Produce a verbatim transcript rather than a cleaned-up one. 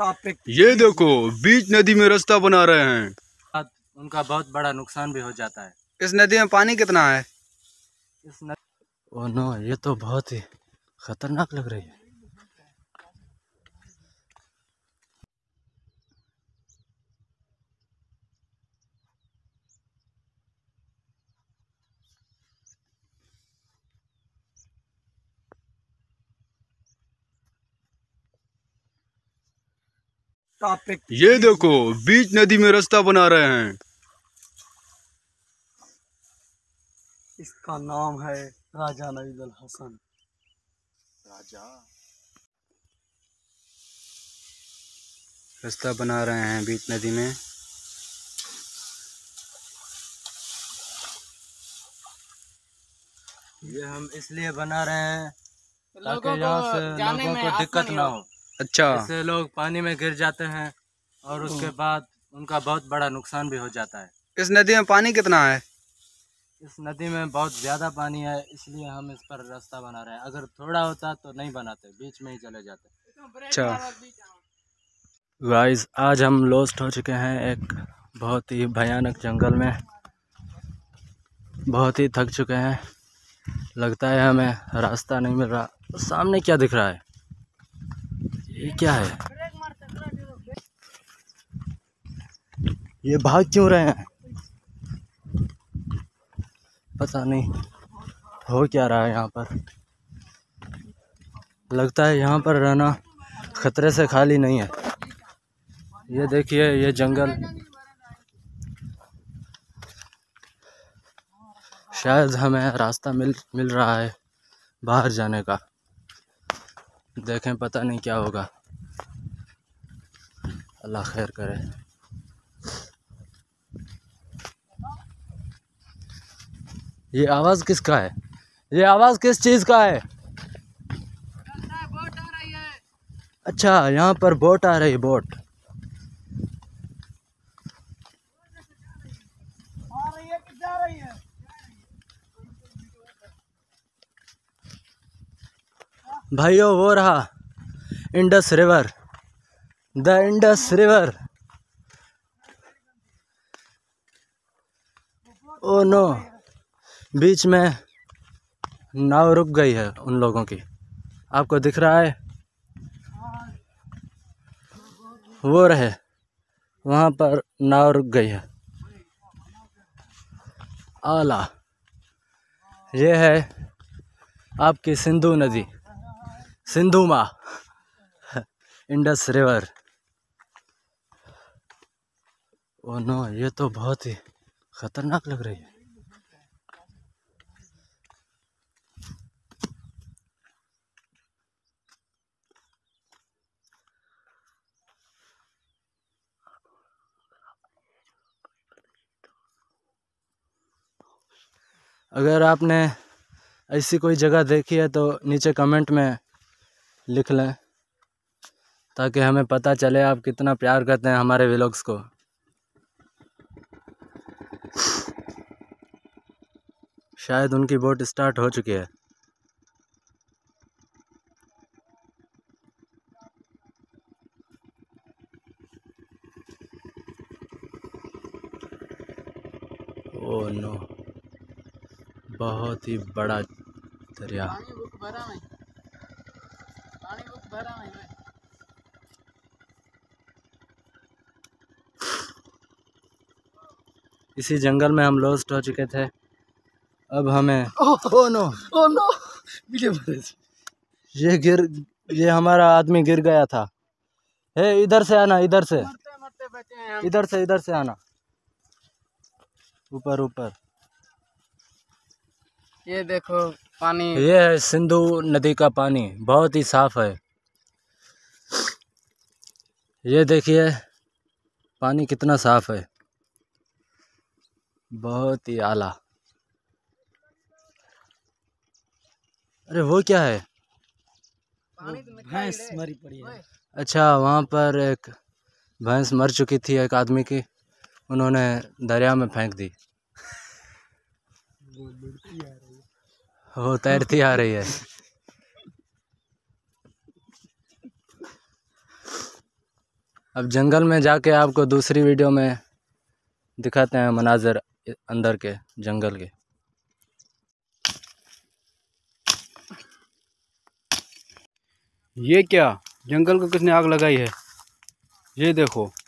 ये देखो बीच नदी में रास्ता बना रहे हैं, उनका बहुत बड़ा नुकसान भी हो जाता है। इस नदी में पानी कितना है? इस नदी ओह नो, ये तो बहुत ही खतरनाक लग रही है। ये देखो बीच नदी में रास्ता बना रहे हैं, इसका नाम है राजा नईदुल हसन। राजा रास्ता बना रहे हैं बीच नदी में। ये हम इसलिए बना रहे हैं ताकि यहाँ से लोगों को दिक्कत ना हो। अच्छा, इससे लोग पानी में गिर जाते हैं और उसके बाद उनका बहुत बड़ा नुकसान भी हो जाता है। इस नदी में पानी कितना है? इस नदी में बहुत ज़्यादा पानी है, इसलिए हम इस पर रास्ता बना रहे हैं। अगर थोड़ा होता तो नहीं बनाते, बीच में ही चले जाते। अच्छा गाइस, आज हम लॉस्ट हो चुके हैं एक बहुत ही भयानक जंगल में। बहुत ही थक चुके हैं, लगता है हमें रास्ता नहीं मिल रहा। सामने क्या दिख रहा है? ये क्या है? ये भाग क्यों रहे हैं? पता नहीं हो क्या रहा है यहाँ पर। लगता है यहाँ पर रहना खतरे से खाली नहीं है। ये देखिए, ये जंगल, शायद हमें रास्ता मिल मिल रहा है बाहर जाने का। देखें, पता नहीं क्या होगा, अल्लाह खैर करे। ये आवाज़ किसका है? ये आवाज़ किस चीज़ का है? बोट आ रही है। अच्छा, यहाँ पर बोट आ रही है। बोट आ रही है कि जा रही है? भाइयों, वो रहा Indus river, the Indus river. Oh no, बीच में नाव रुक गई है उन लोगों की। आपको दिख रहा है? वो रहे, वहाँ पर नाव रुक गई है। आला, ये है आपकी सिंधु नदी, सिंधु माँ, इंडस रिवर। ओ नो, ये तो बहुत ही खतरनाक लग रही है। अगर आपने ऐसी कोई जगह देखी है तो नीचे कमेंट में लिख लें, ताकि हमें पता चले आप कितना प्यार करते हैं हमारे व्लॉग्स को। शायद उनकी बोट स्टार्ट हो चुकी है। ओह नो, बहुत ही बड़ा दरिया। इसी जंगल में हम लॉस्ट हो चुके थे। अब हमें ओह नो, ओह नो, ये गिर ये हमारा आदमी गिर गया था। हे, इधर से आना, इधर से, मरते मरते बचे हैं हम। इधर से, इधर से आना, ऊपर ऊपर। ये देखो पानी। ये है सिंधु नदी का पानी, बहुत ही साफ है। ये देखिए पानी कितना साफ है, बहुत ही आला। अरे वो क्या है? भैंस मरी पड़ी है। अच्छा, वहाँ पर एक भैंस मर चुकी थी एक आदमी की, उन्होंने दरिया में फेंक दी। वो तैरती आ रही है। अब जंगल में जाके आपको दूसरी वीडियो में दिखाते हैं मनाजर अंदर के जंगल के। ये क्या, जंगल को किसने आग लगाई है? ये देखो।